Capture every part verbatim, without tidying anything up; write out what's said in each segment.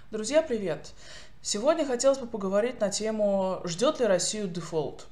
Друзья, привет! Сегодня хотелось бы поговорить на тему, ждет ли Россию дефолт.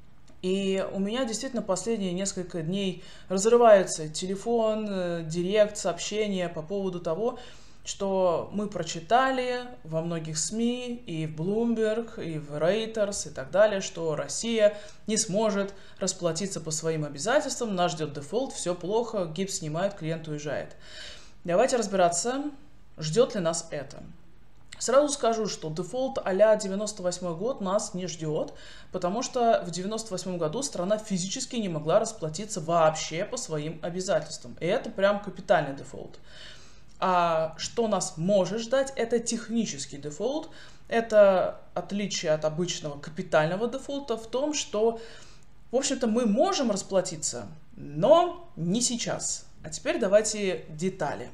И у меня действительно последние несколько дней разрывается телефон, директ, сообщения по поводу того, что мы прочитали во многих СМИ, и в Bloomberg, и в Reuters, и так далее, что Россия не сможет расплатиться по своим обязательствам, нас ждет дефолт, все плохо, гипс снимают, клиент уезжает. Давайте разбираться, ждет ли нас это. Сразу скажу, что дефолт а-ля девяносто восьмой год нас не ждет, потому что в девяносто восьмом году страна физически не могла расплатиться вообще по своим обязательствам. И это прям капитальный дефолт. А что нас может ждать, это технический дефолт. Это отличие от обычного капитального дефолта в том, что, в общем-то, мы можем расплатиться, но не сейчас. А теперь давайте детали.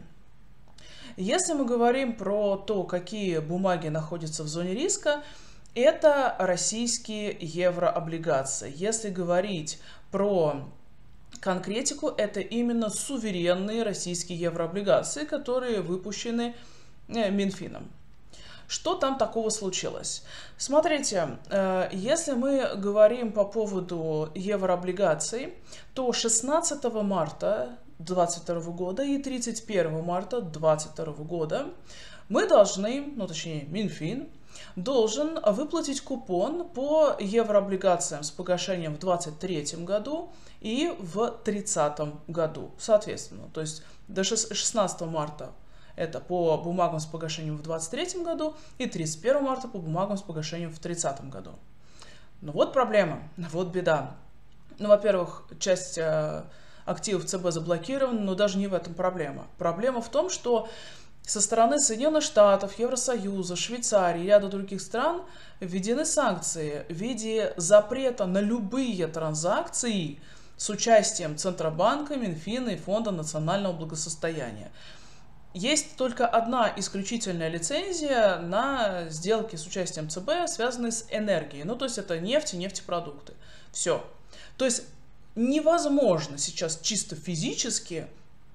Если мы говорим про то, какие бумаги находятся в зоне риска, это российские еврооблигации. Если говорить про конкретику, это именно суверенные российские еврооблигации, которые выпущены Минфином. Что там такого случилось? Смотрите, если мы говорим по поводу еврооблигаций, то шестнадцатого марта две тысячи двадцать второго года и тридцать первого марта две тысячи двадцать второго года мы должны, ну точнее Минфин, должен выплатить купон по еврооблигациям с погашением в две тысячи двадцать третьем году и в две тысячи тридцатом году, соответственно. То есть до шестнадцатого марта это по бумагам с погашением в две тысячи двадцать третьем году и тридцать первого марта по бумагам с погашением в две тысячи тридцатом году. Ну вот проблема, вот беда. Ну, во-первых, часть активов ЦБ заблокированы, но даже не в этом проблема. Проблема в том, что со стороны Соединенных Штатов, Евросоюза, Швейцарии и ряда других стран введены санкции в виде запрета на любые транзакции с участием Центробанка, Минфина и Фонда национального благосостояния. Есть только одна исключительная лицензия на сделки с участием ЦБ, связанные с энергией. Ну, то есть это нефть и нефтепродукты. Все. То есть невозможно сейчас чисто физически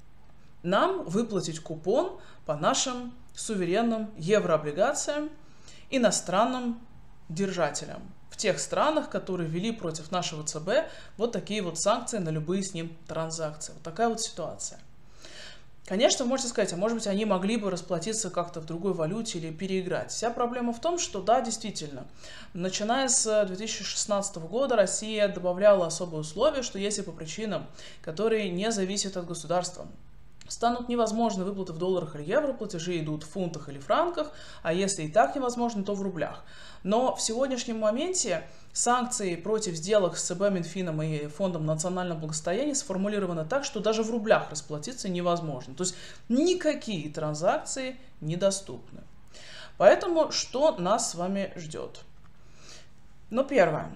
нам выплатить купон по нашим суверенным еврооблигациям иностранным держателям в тех странах, которые ввели против нашего ЦБ вот такие вот санкции на любые с ним транзакции. Вот такая вот ситуация. Конечно, вы можете сказать, а может быть, они могли бы расплатиться как-то в другой валюте или переиграть. Вся проблема в том, что да, действительно, начиная с две тысячи шестнадцатого года Россия добавляла особые условия, что если по причинам, которые не зависят от государства, станут невозможны выплаты в долларах или евро, платежи идут в фунтах или франках, а если и так невозможно, то в рублях. Но в сегодняшнем моменте санкции против сделок с ЦБ, Минфином и Фондом национального благосостояния сформулированы так, что даже в рублях расплатиться невозможно. То есть никакие транзакции недоступны. Поэтому что нас с вами ждет? Ну, первое.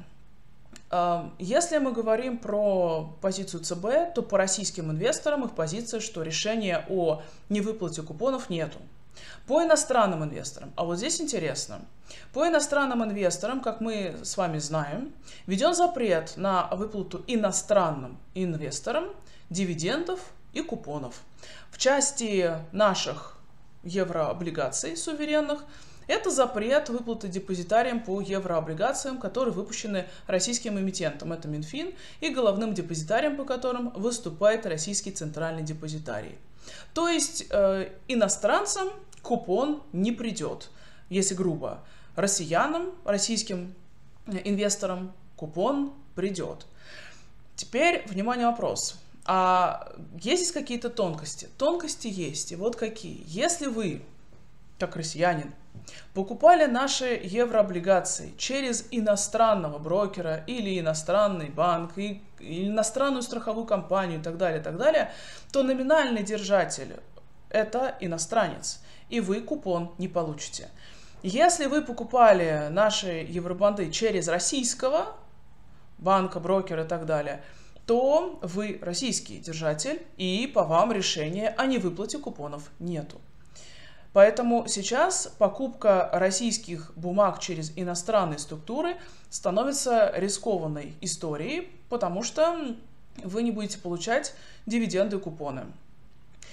Если мы говорим про позицию ЦБ, то по российским инвесторам их позиция, что решения о невыплате купонов нету. По иностранным инвесторам, а вот здесь интересно, по иностранным инвесторам, как мы с вами знаем, введен запрет на выплату иностранным инвесторам дивидендов и купонов. В части наших еврооблигаций суверенных это запрет выплаты депозитариям по еврооблигациям, которые выпущены российским эмитентом, это Минфин, и головным депозитарием, по которым выступает российский центральный депозитарий. То есть э, иностранцам купон не придет, если грубо. Россиянам, российским инвесторам купон придет. Теперь, внимание, вопрос. А есть здесь какие-то тонкости? Тонкости есть, и вот какие. Если вы, как россиянин, покупали наши еврооблигации через иностранного брокера или иностранный банк, и, или иностранную страховую компанию и так далее, и так далее, то номинальный держатель – это иностранец, и вы купон не получите. Если вы покупали наши евробанды через российского банка, брокера и так далее, то вы российский держатель, и по вам решения о невыплате купонов нету. Поэтому сейчас покупка российских бумаг через иностранные структуры становится рискованной историей, потому что вы не будете получать дивиденды и купоны.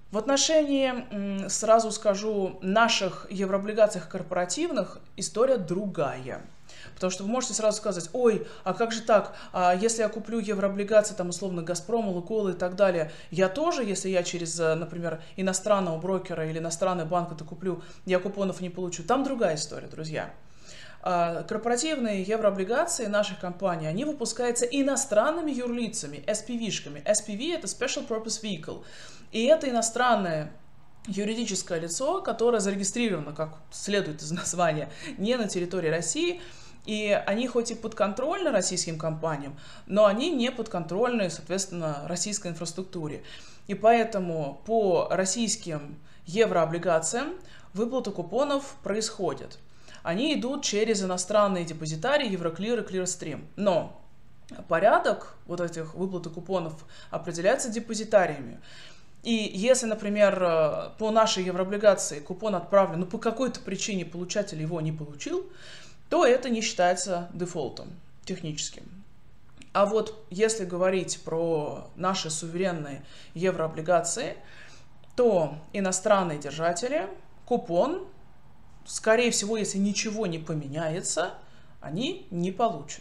В отношении, сразу скажу, наших еврооблигаций корпоративных история другая. Потому что вы можете сразу сказать: ой, а как же так, а если я куплю еврооблигации, там, условно, Газпрома, Лукойла и так далее, я тоже, если я через, например, иностранного брокера или иностранный банк это куплю, я купонов не получу. Там другая история, друзья. Корпоративные еврооблигации наших компаний, они выпускаются иностранными юрлицами, эс пи ви-шками. эс пи ви – это Special Purpose Vehicle. И это иностранное юридическое лицо, которое зарегистрировано, как следует из названия, не на территории России. И они хоть и подконтрольны российским компаниям, но они не подконтрольны, соответственно, российской инфраструктуре. И поэтому по российским еврооблигациям выплата купонов происходит. Они идут через иностранные депозитарии Евроклир и Клирстрим. Но порядок вот этих выплаты купонов определяется депозитариями. И если, например, по нашей еврооблигации купон отправлен, но по какой-то причине получатель его не получил, то это не считается дефолтом техническим. А вот если говорить про наши суверенные еврооблигации, то иностранные держатели купон, скорее всего, если ничего не поменяется, они не получат.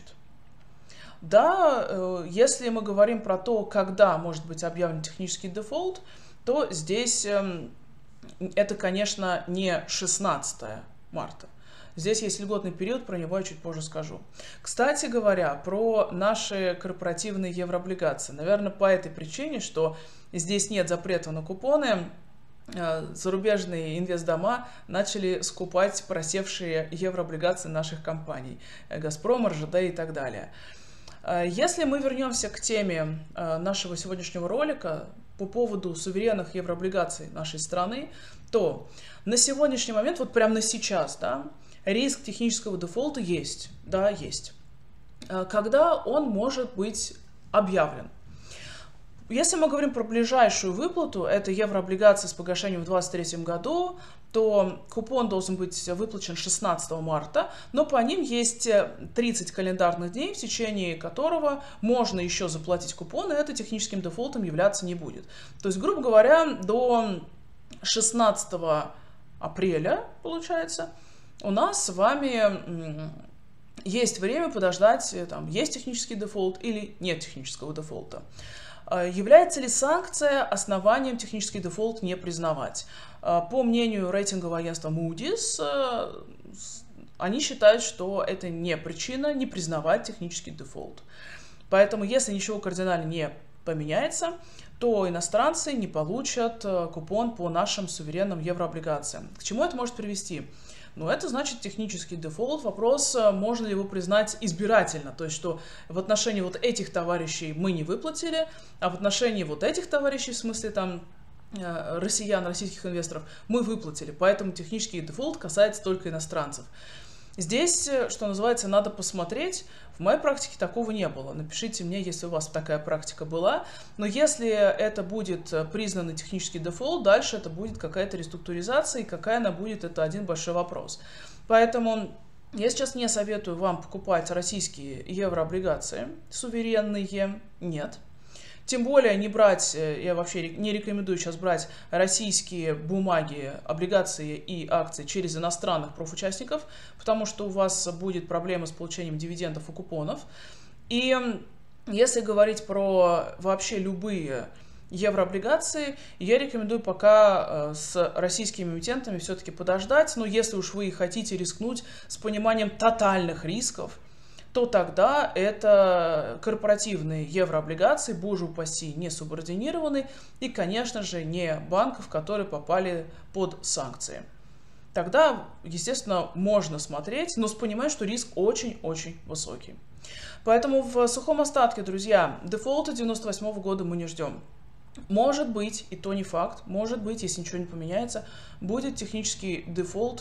Да, если мы говорим про то, когда может быть объявлен технический дефолт, то здесь это, конечно, не шестнадцатое марта. Здесь есть льготный период, про него я чуть позже скажу. Кстати говоря, про наши корпоративные еврооблигации. Наверное, по этой причине, что здесь нет запрета на купоны, зарубежные инвестдома начали скупать просевшие еврооблигации наших компаний. Газпром, эр жэ дэ и так далее. Если мы вернемся к теме нашего сегодняшнего ролика по поводу суверенных еврооблигаций нашей страны, то на сегодняшний момент, вот прямо на сейчас, да, риск технического дефолта есть, да, есть. Когда он может быть объявлен? Если мы говорим про ближайшую выплату, это еврооблигации с погашением в две тысячи двадцать третьем году, то купон должен быть выплачен шестнадцатого марта, но по ним есть тридцать календарных дней, в течение которого можно еще заплатить купон, и это техническим дефолтом являться не будет. То есть, грубо говоря, до шестнадцатого апреля, получается, у нас с вами есть время подождать, там, есть технический дефолт или нет технического дефолта. Является ли санкция основанием технический дефолт не признавать? По мнению рейтингового агентства Moody's, они считают, что это не причина не признавать технический дефолт. Поэтому, если ничего кардинально не поменяется, то иностранцы не получат купон по нашим суверенным еврооблигациям. К чему это может привести? Ну, это значит технический дефолт. Вопрос, можно ли его признать избирательно. То есть, что в отношении вот этих товарищей мы не выплатили, а в отношении вот этих товарищей, в смысле там россиян, российских инвесторов, мы выплатили. Поэтому технический дефолт касается только иностранцев. Здесь, что называется, надо посмотреть. В моей практике такого не было. Напишите мне, если у вас такая практика была. Но если это будет признанный технический дефолт, дальше это будет какая-то реструктуризация, и какая она будет, это один большой вопрос. Поэтому я сейчас не советую вам покупать российские еврооблигации, суверенные, нет. Тем более не брать, я вообще не рекомендую сейчас брать российские бумаги, облигации и акции через иностранных профучастников, потому что у вас будет проблема с получением дивидендов и купонов. И если говорить про вообще любые еврооблигации, я рекомендую пока с российскими эмитентами все-таки подождать, но если уж вы хотите рискнуть с пониманием тотальных рисков, то тогда это корпоративные еврооблигации, боже упаси, не субординированные и, конечно же, не банков, которые попали под санкции. Тогда, естественно, можно смотреть, но с пониманием, что риск очень-очень высокий. Поэтому в сухом остатке, друзья, дефолта девяносто восьмого года мы не ждем. Может быть, и то не факт, может быть, если ничего не поменяется, будет технический дефолт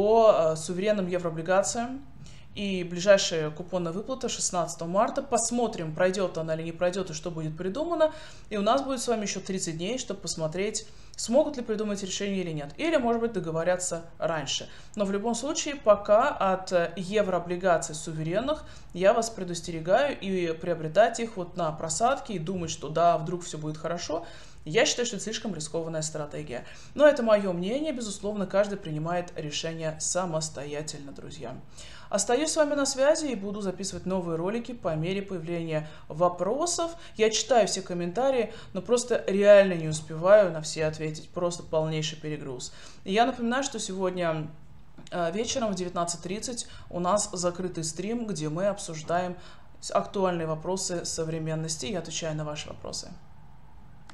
по суверенным еврооблигациям. И ближайшая купонная выплата шестнадцатого марта. Посмотрим, пройдет она или не пройдет, и что будет придумано. И у нас будет с вами еще тридцать дней, чтобы посмотреть, смогут ли придумать решение или нет. Или, может быть, договорятся раньше. Но в любом случае, пока от еврооблигаций суверенных я вас предостерегаю, и приобретать их вот на просадке, и думать, что да, вдруг все будет хорошо, Я считаю, что это слишком рискованная стратегия. Но это мое мнение, безусловно, каждый принимает решение самостоятельно, друзья. Остаюсь с вами на связи и буду записывать новые ролики по мере появления вопросов. Я читаю все комментарии, но просто реально не успеваю на все ответить. Просто полнейший перегруз. И я напоминаю, что сегодня вечером в девятнадцать тридцать у нас закрытый стрим, где мы обсуждаем актуальные вопросы современности и отвечаю на ваши вопросы.